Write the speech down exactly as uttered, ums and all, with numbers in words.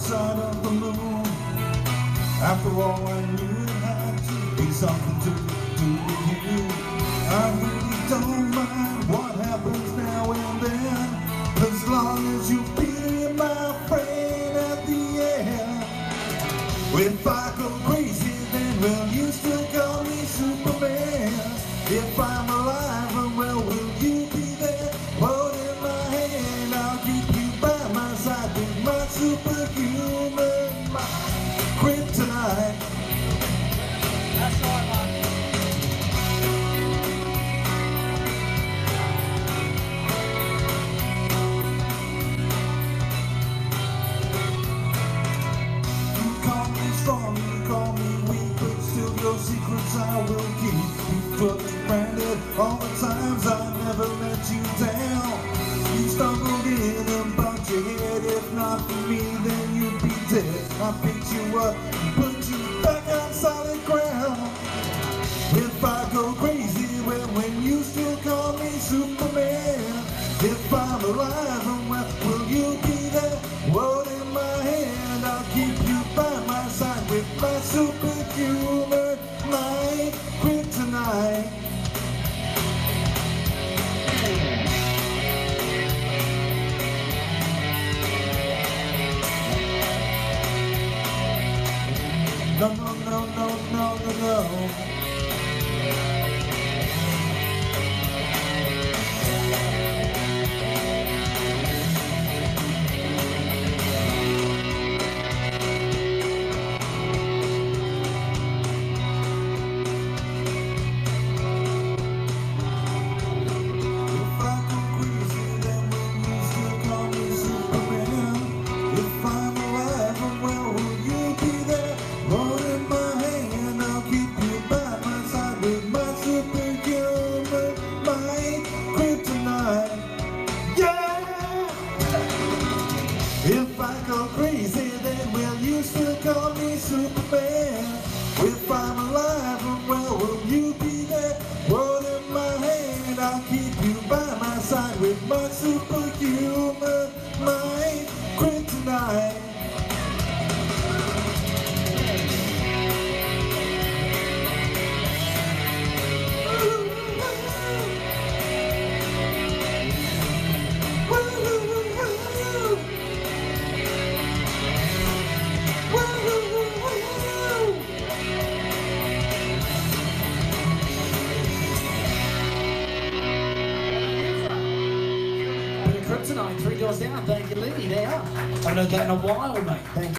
side of the moon. After all, I knew it had to be something to do with you. I really don't mind what happens now and then, as long as you be my friend at the end. If I go crazy, then will you still call me Superman? If I'm alive, well, will you be there holding my hand? I'll keep you by my side with my superhuman, my kryptonite. That's right, man. You call me strong, you call me weak, but still your secrets I will keep. You took me granted all the times I never let you down. You stumbled in and bumped your head. If not for me, then you'd be dead. I picked you up and put you back on solid ground. If I go crazy, well, when you still call me Superman. If I'm alive, well, will you be there holding my hand? I'll keep you by my side with my superhuman, my kryptonite. No, no, no, no, no, no, no. If I go crazy, then will you still call me Superman? If I'm alive, well, will you be there holding my hand? I'll keep you by my side with my superhuman, my kryptonite. Kryptonite, three doors down, thank you, Lee, there. I haven't heard that in a while, mate. Thank you.